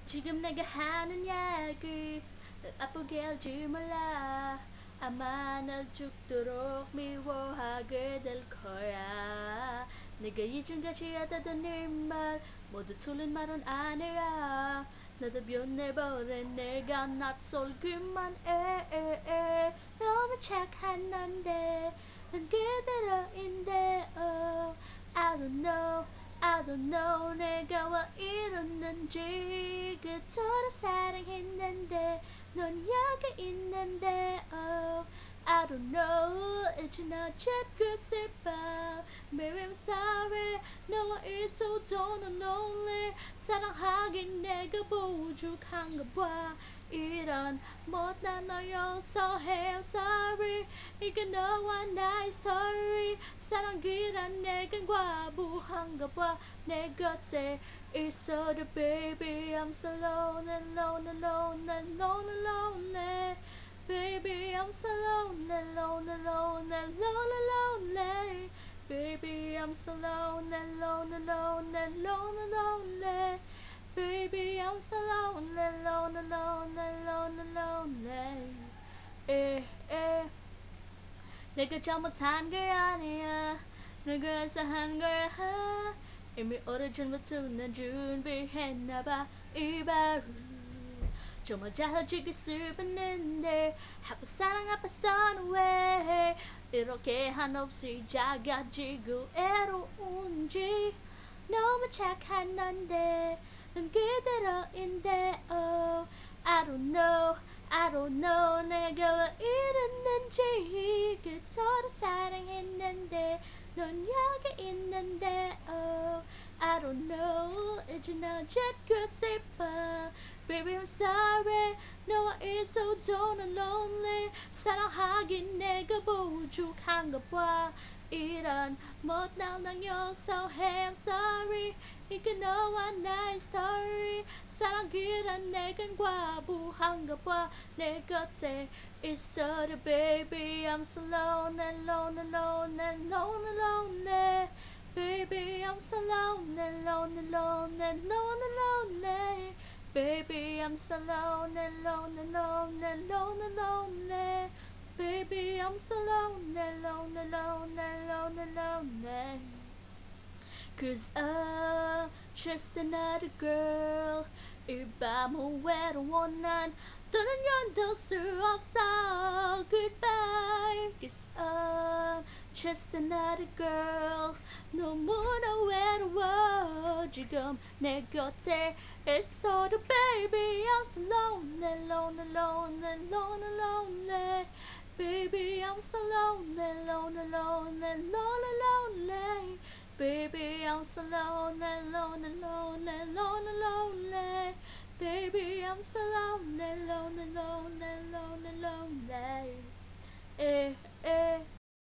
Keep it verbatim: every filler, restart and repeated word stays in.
지금 내가 하는 이야기 아프게 할지 몰라. 아마 날 죽도록 미워하게 될 거야. 내가 이전까지 하다던 일말 모두 틀린 말은 아니야. 나도 변해버려. 내가 낯설기만 해. 너무 착한 넌데 난 그대로인데. oh, I don't know, I don't know 내가 왜 이러는지. 그토록 사랑했는데 넌 여기 있는데. oh, I don't know 이제 나 찾고 싶어. Maybe I'm sorry 너와 있어도 넌 lonely. 사랑하긴 내가 부족한가 봐. 이런 못난 너 용서해. I'm sorry 이게 너와 나의 story. 사랑이란 내겐 과부한가 봐. 내 곁에 있어도 baby I'm so lonely lonely lonely lonely lonely. Baby I'm so lonely lonely lonely lonely lonely. Baby I'm so lonely lonely lonely lonely lonely. Baby I'm so lonely lonely lonely lonely lonely. 에, 에. 내가 잘못한 게 아니야. 내가 해서 한 거야. 이미 오래전부터 난 준비했나봐. 이 바로 정말 잘해주기 슬펐는데 하루 사랑 앞에서는 왜 이렇게 한없이 작아지고 애로운지. 너무 착한 넌데 난 그대로인데. oh, I don't know, I don't know 내가 왜 이랬는지. 그토록 사랑했는데 넌 여기 있는데. oh, I don't know 이제 나 찾고 싶어. Baby I'm sorry 너와 있어도 난 lonely. 사랑하긴 내가 부족한가 봐. 이런 못난 난 용서해. I'm sorry 이게 너와 나의 story. 사랑이란 내겐 과부한가 봐. 내 곁에 있어도 baby I'm so lonely lonely lonely lonely lonely. Baby I'm so lonely lonely lonely lonely lonely. Baby I'm so lonely lonely lonely lonely lonely. Baby I'm so lonely lonely lonely lonely lonely. Cause I'm just another girl. 이 밤은 외로워 난 더는 견딜 수 없어. Goodbye. Cause I'm just another girl. 너무나 외로워 지금 내 곁에 있어도 baby I'm so lonely lonely lonely lonely lonely. Baby I'm so lonely lonely lonely lonely lonely. Baby I'm so lonely lonely lonely lonely lonely. Baby I'm so lonely lonely lonely lonely lonely. Eh, eh.